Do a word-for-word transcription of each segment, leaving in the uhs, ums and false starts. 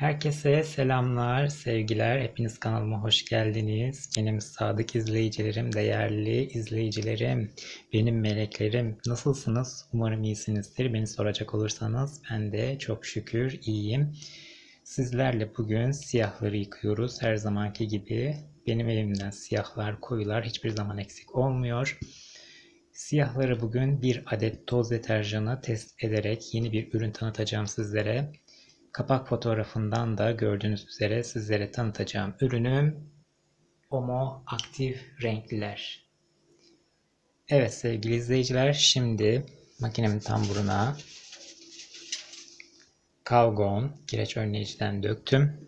Herkese selamlar, sevgiler. Hepiniz kanalıma hoş geldiniz. Benim sadık izleyicilerim, değerli izleyicilerim, benim meleklerim. Nasılsınız? Umarım iyisinizdir. Beni soracak olursanız ben de çok şükür iyiyim. Sizlerle bugün siyahları yıkıyoruz. Her zamanki gibi benim elimden siyahlar, koyular hiçbir zaman eksik olmuyor. Siyahları bugün bir adet toz deterjanı test ederek yeni bir ürün tanıtacağım sizlere. Kapak fotoğrafından da gördüğünüz üzere sizlere tanıtacağım ürünüm Omo Aktif Renkliler. Evet sevgili izleyiciler, şimdi makinemin tamburuna Calgon kireç önleyiciden döktüm.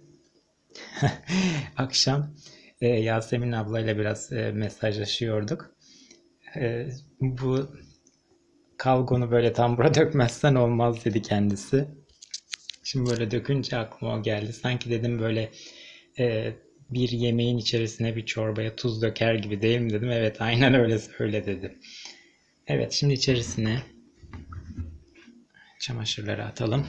Akşam e, Yasemin ablayla biraz e, mesajlaşıyorduk. E, bu Calgon'u böyle tambura dökmezsen olmaz dedi kendisi. Şimdi böyle dökünce aklıma o geldi. Sanki dedim böyle e, bir yemeğin içerisine bir çorbaya tuz döker gibi değil mi dedim. Evet aynen öyle öyle dedi. Evet şimdi içerisine çamaşırları atalım.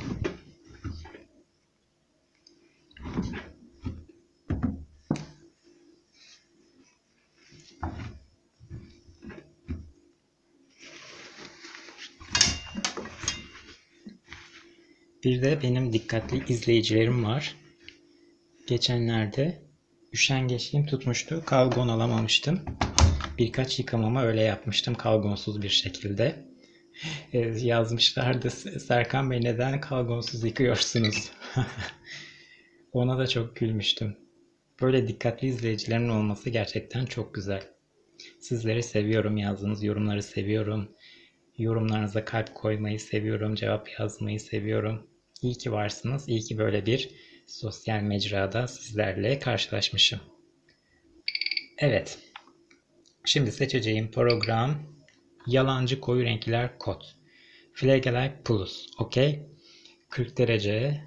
Bir de benim dikkatli izleyicilerim var. Geçenlerde üşengeçliğim tutmuştu. Kalgon alamamıştım. Birkaç yıkamama öyle yapmıştım kalgonsuz bir şekilde. Ee, yazmışlardı, Serkan Bey neden kalgonsuz yıkıyorsunuz? Ona da çok gülmüştüm. Böyle dikkatli izleyicilerin olması gerçekten çok güzel. Sizleri seviyorum, yazdığınız yorumları seviyorum. Yorumlarınıza kalp koymayı seviyorum, cevap yazmayı seviyorum. İyi ki varsınız, iyi ki böyle bir sosyal mecrada sizlerle karşılaşmışım. Evet, şimdi seçeceğim program Yalancı Koyu Renkliler Kod. Flagellite Plus, okey. kırk derece.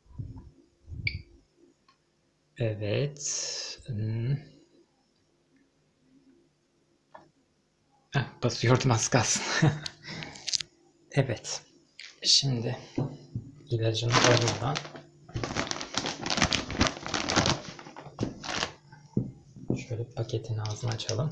Evet. Hmm. Heh, basıyordum az kalsın. Evet. Şimdi ilacını da buradan şöyle paketin ağzını açalım.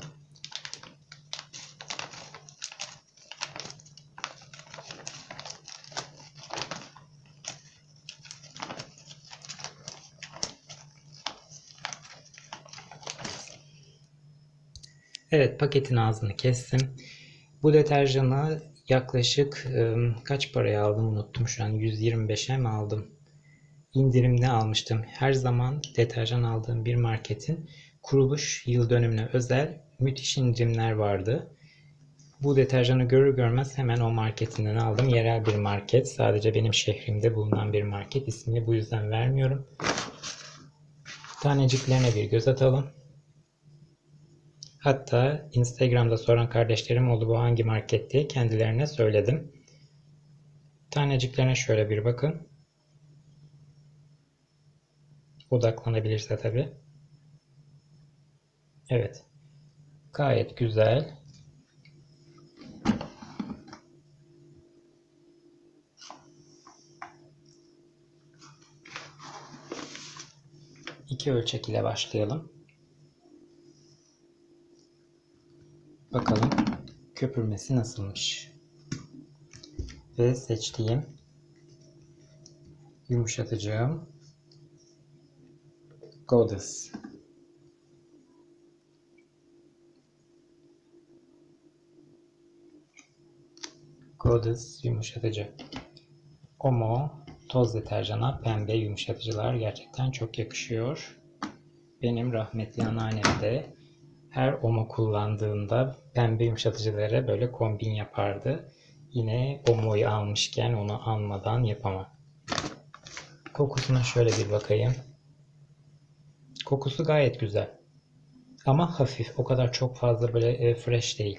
Evet, paketin ağzını kestim. Bu deterjanı yaklaşık e, kaç paraya aldım unuttum şu an. yüz yirmi beşe mi aldım? İndirimde almıştım. Her zaman deterjan aldığım bir marketin kuruluş yıl dönümüne özel müthiş indirimler vardı. Bu deterjanı görür görmez hemen o marketinden aldım. Yerel bir market. Sadece benim şehrimde bulunan bir market. İsmini bu yüzden vermiyorum. Taneciklerine bir göz atalım. Hatta Instagram'da soran kardeşlerim oldu bu hangi market kendilerine söyledim. Taneciklerine şöyle bir bakın. Odaklanabilirse tabii. Evet. Gayet güzel. İki ölçek ile başlayalım. Bakalım köpürmesi nasılmış. Ve seçtiğim yumuşatıcım Goddess. Goddess yumuşatıcı. Omo toz deterjana pembe yumuşatıcılar gerçekten çok yakışıyor. Benim rahmetli anneannem de her Omo kullandığında pembe yumuşatıcılara böyle kombin yapardı. Yine Omo'yu almışken onu almadan yapamam. Kokusuna şöyle bir bakayım. Kokusu gayet güzel. Ama hafif. O kadar çok fazla böyle fresh değil.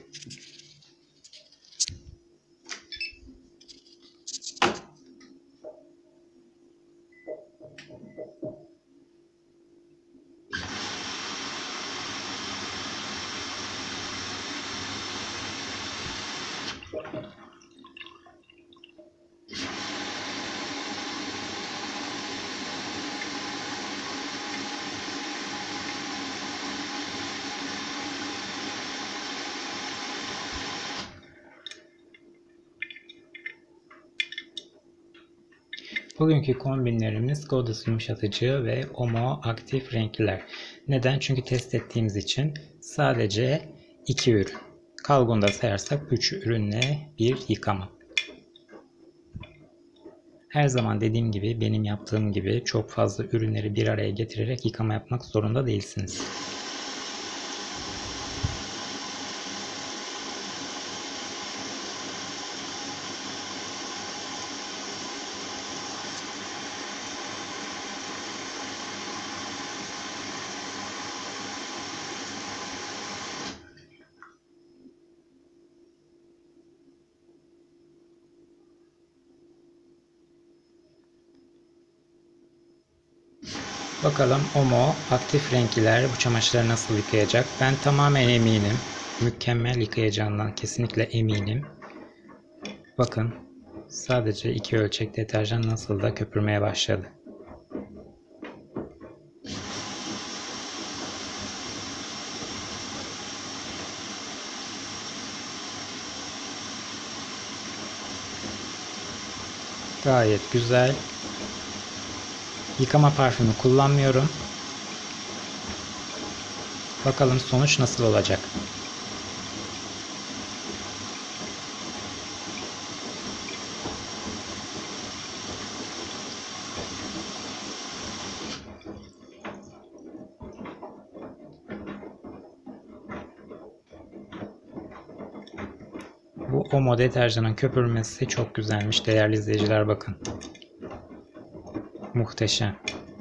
Bugünkü kombinlerimiz Goddess yumuşatıcı ve Omo aktif renkliler. Neden? Çünkü test ettiğimiz için sadece iki ürün. Kalgon'da sayarsak üç ürünle bir yıkama. Her zaman dediğim gibi, benim yaptığım gibi çok fazla ürünleri bir araya getirerek yıkama yapmak zorunda değilsiniz. Bakalım Omo aktif renkliler bu çamaşırları nasıl yıkayacak? Ben tamamen eminim. Mükemmel yıkayacağından kesinlikle eminim. Bakın, sadece iki ölçek deterjan nasıl da köpürmeye başladı. Gayet güzel. Yıkama parfümü kullanmıyorum. Bakalım sonuç nasıl olacak? Bu Omo deterjanın köpürmesi çok güzelmiş değerli izleyiciler, bakın. Muhteşem.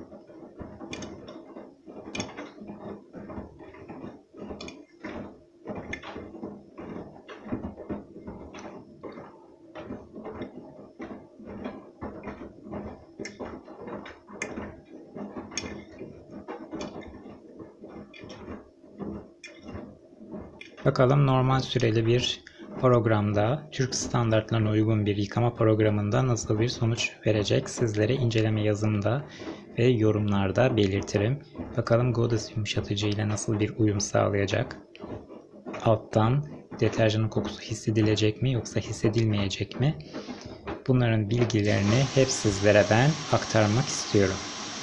Bakalım normal süreli bir programda, Türk standartlarına uygun bir yıkama programında nasıl bir sonuç verecek? Sizlere inceleme yazımda ve yorumlarda belirtirim. Bakalım Goddess yumuşatıcı ile nasıl bir uyum sağlayacak? Alttan deterjanın kokusu hissedilecek mi yoksa hissedilmeyecek mi? Bunların bilgilerini hep sizlere ben aktarmak istiyorum.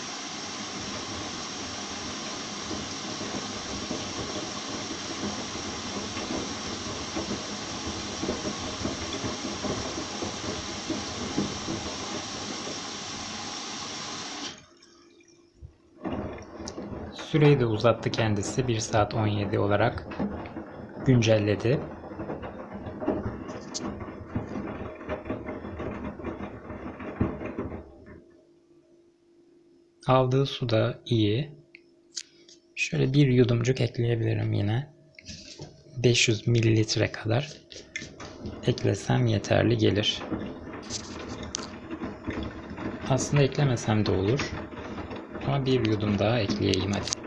Süreyi de uzattı kendisi. bir saat on yedi olarak güncelledi. Aldığı su da iyi. Şöyle bir yudumcuk ekleyebilirim yine. beş yüz mililitre kadar eklesem yeterli gelir. Aslında eklemesem de olur. Ama bir yudum daha ekleyeyim hadi.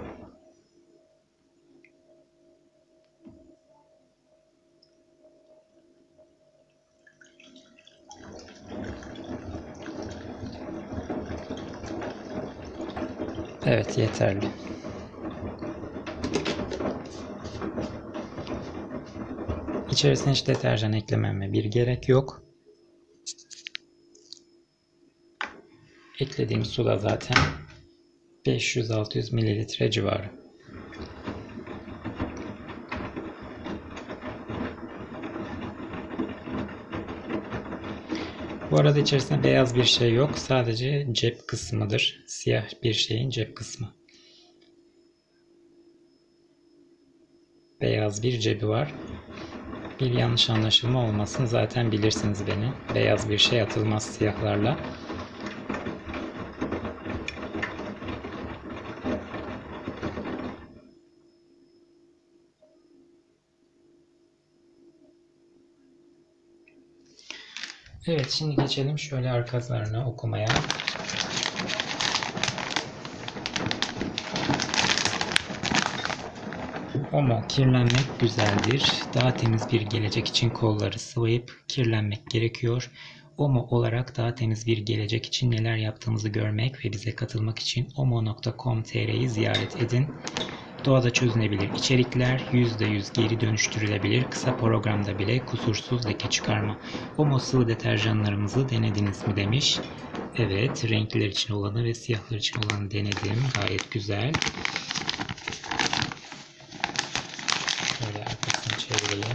Evet, yeterli. İçerisine hiç deterjan eklememe bir gerek yok. Eklediğim su da zaten beş yüz altı yüz mililitre civarı. Bu arada içerisinde beyaz bir şey yok. Sadece cep kısmıdır. Siyah bir şeyin cep kısmı. Beyaz bir cebi var. Bir yanlış anlaşılma olmasın. Zaten bilirsiniz beni. Beyaz bir şey atılmaz siyahlarla. Evet, şimdi geçelim şöyle arkalarını okumaya. Omo, kirlenmek güzeldir. Daha temiz bir gelecek için kolları sıvayıp kirlenmek gerekiyor. Omo olarak daha temiz bir gelecek için neler yaptığımızı görmek ve bize katılmak için omo nokta com nokta tr'yi ziyaret edin. Doğada çözünebilir içerikler, yüzde yüz geri dönüştürülebilir, kısa programda bile kusursuz leke çıkarma. Omo sıvı deterjanlarımızı denediniz mi demiş. Evet, renkler için olanı ve siyahlar için olanı denedim. Gayet güzel. Şöyle arkasını çevireyim.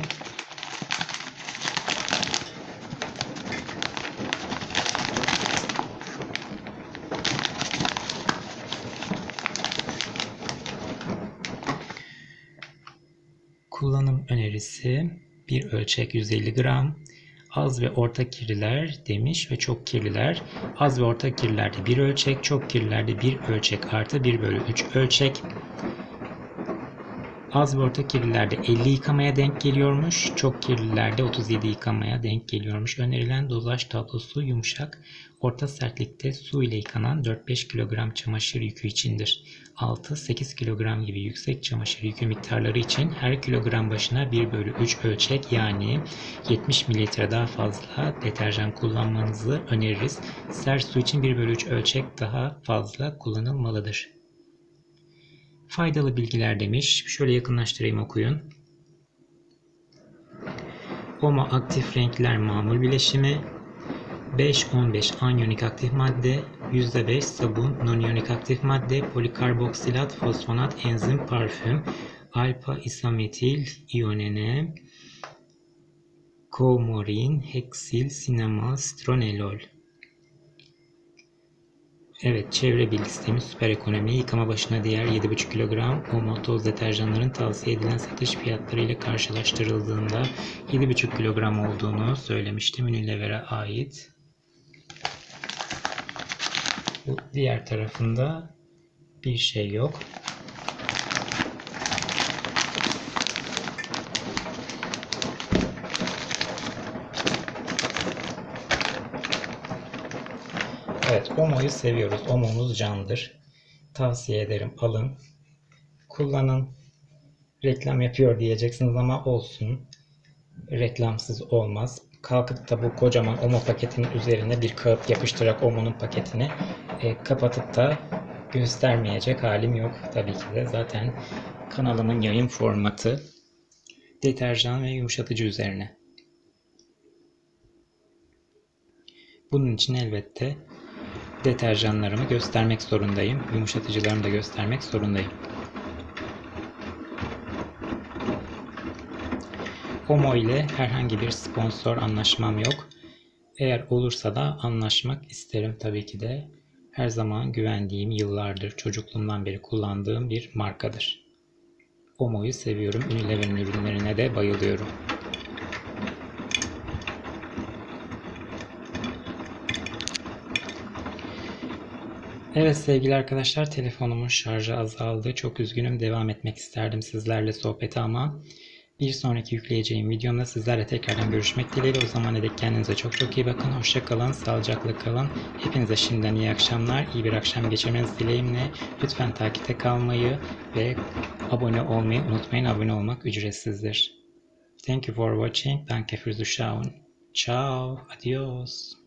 Kullanım önerisi: bir ölçek yüz elli gram. Az ve orta kirliler demiş ve çok kirliler. Az ve orta kirlilerde bir ölçek, çok kirlilerde bir ölçek artı bir bölü üç ölçek. Az ve orta kirlilerde elli yıkamaya denk geliyormuş. Çok kirlilerde otuz yedi yıkamaya denk geliyormuş. Önerilen dozaj tablosu yumuşak, orta sertlikte su ile yıkanan dört beş kilogram çamaşır yükü içindir. altı sekiz kilogram gibi yüksek çamaşır yükü miktarları için her kilogram başına bir bölü üç ölçek, yani yetmiş mililitre daha fazla deterjan kullanmanızı öneririz. Sert su için bir bölü üç ölçek daha fazla kullanılmalıdır. Faydalı bilgiler demiş. Şöyle yakınlaştırayım, okuyun. Omo aktif renkler mamul bileşimi. beş on beş anyonik aktif madde. yüzde beş sabun, noniyonik aktif madde, polikarboksilat, fosfonat, enzim, parfüm, alfa isometil iyonene, coumarin, heksil, sinamol, sitronelol. Evet, çevre bilgisi demiş. Süper ekonomi. Yıkama başına değer yedi buçuk kilogram. Omo toz deterjanların tavsiye edilen satış fiyatları ile karşılaştırıldığında yedi buçuk kilogram olduğunu söylemiştim. Unilever'e ait. Bu diğer tarafında bir şey yok. Evet, Omo'yu seviyoruz. Omo'muz candır. Tavsiye ederim. Alın. Kullanın. Reklam yapıyor diyeceksiniz ama olsun. Reklamsız olmaz. Kalkıp da bu kocaman Omo paketinin üzerine bir kağıt yapıştırarak Omo'nun paketini e, kapatıp da göstermeyecek halim yok. Tabii ki de zaten kanalımın yayın formatı deterjan ve yumuşatıcı üzerine. Bunun için elbette deterjanlarımı göstermek zorundayım. Yumuşatıcılarımı da göstermek zorundayım. Omo ile herhangi bir sponsor anlaşmam yok. Eğer olursa da anlaşmak isterim tabii ki de. Her zaman güvendiğim, yıllardır çocukluğumdan beri kullandığım bir markadır. Omo'yu seviyorum. Unilever'in ürünlerine de bayılıyorum. Evet sevgili arkadaşlar, telefonumun şarjı azaldı. Çok üzgünüm. Devam etmek isterdim sizlerle sohbete ama bir sonraki yükleyeceğim videomda sizlerle tekrardan görüşmek dileğiyle. O zamana dek kendinize çok çok iyi bakın. Hoşça kalın, sağlıcakla kalın. Hepinize şimdiden iyi akşamlar, iyi bir akşam geçirmeniz dileğimle. Lütfen takipte kalmayı ve abone olmayı unutmayın. Abone olmak ücretsizdir. Thank you for watching. Danke fürs Zuschauen. Ciao. Adios.